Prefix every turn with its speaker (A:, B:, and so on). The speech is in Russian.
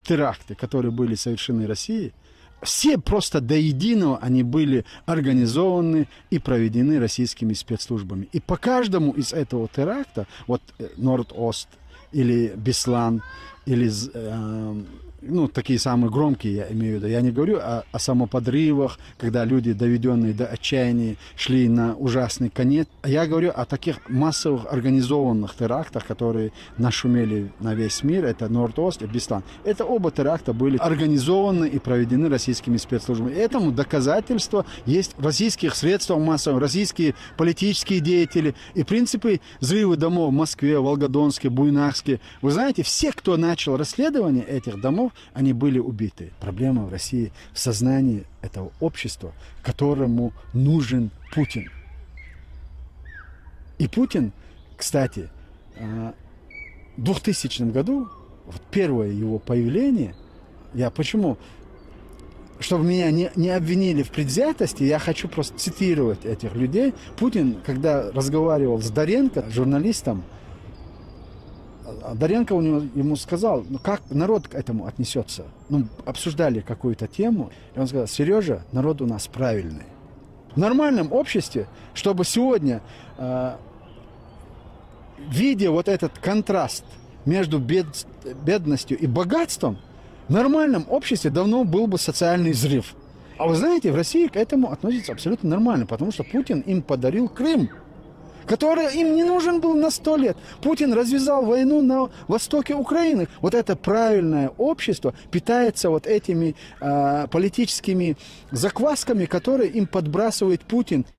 A: теракты, которые были совершены Россией, все просто до единого они были организованы и проведены российскими спецслужбами. И по каждому из этого теракта, вот Норд-Ост или Беслан, или ну, такие самые громкие, я имею в виду. Я не говорю о самоподрывах, когда люди, доведенные до отчаяния, шли на ужасный конец. Я говорю о таких массовых организованных терактах, которые нашумели на весь мир. Это Норд-Ост и Беслан. Это оба теракта были организованы и проведены российскими спецслужбами. Этому доказательство есть в российских средствах массовых, российские политические деятели. И, в принципе, взрывы домов в Москве, Волгодонске, Буйнакске. Вы знаете, все, кто начал расследование этих домов, они были убиты. Проблема в России в сознании этого общества, которому нужен Путин. И Путин, кстати, в 2000 году, вот первое его появление, я почему? Чтобы меня не обвинили в предвзятости, я хочу просто цитировать этих людей. Путин, когда разговаривал с Доренко, журналистом, Доренко ему сказал, ну как народ к этому отнесется. Ну, обсуждали какую-то тему, и он сказал: Сережа, народ у нас правильный. В нормальном обществе, чтобы сегодня, видя вот этот контраст между бедностью и богатством, в нормальном обществе давно был бы социальный взрыв. А вы знаете, в России к этому относятся абсолютно нормально, потому что Путин им подарил Крым, который им не нужен был на 100 лет. Путин развязал войну на востоке Украины. Вот это правильное общество питается вот этими политическими заквасками, которые им подбрасывает Путин.